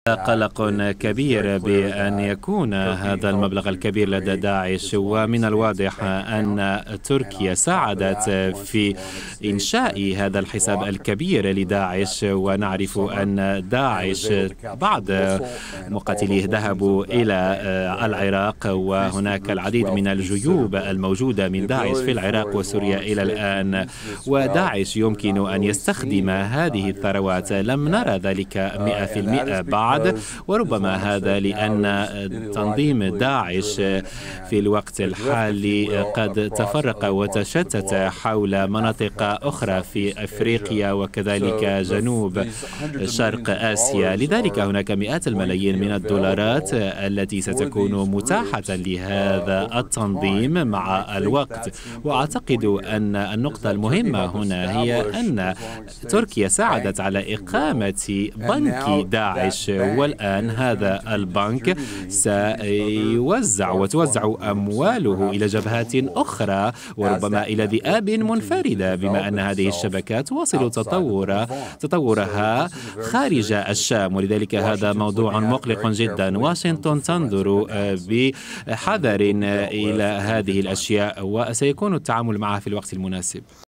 قلق كبير بأن يكون هذا المبلغ الكبير لدى داعش، ومن الواضح أن تركيا ساعدت في إنشاء هذا الحساب الكبير لداعش. ونعرف أن داعش بعض مقاتليه ذهبوا إلى العراق، وهناك العديد من الجيوب الموجودة من داعش في العراق وسوريا إلى الآن، وداعش يمكن أن يستخدم هذه الثروات. لم نرى ذلك 100% بعد، وربما هذا لأن تنظيم داعش في الوقت الحالي قد تفرق وتشتت حول مناطق أخرى في أفريقيا وكذلك جنوب شرق آسيا. لذلك هناك مئات الملايين من الدولارات التي ستكون متاحة لهذا التنظيم مع الوقت. وأعتقد أن النقطة المهمة هنا هي أن تركيا ساعدت على إقامة بنك داعش، والآن هذا البنك وتوزع أمواله إلى جبهات أخرى وربما إلى ذئاب منفردة، بما أن هذه الشبكات تواصل تطورها خارج الشام. ولذلك هذا موضوع مقلق جدا. واشنطن تنظر بحذر إلى هذه الأشياء، وسيكون التعامل معها في الوقت المناسب.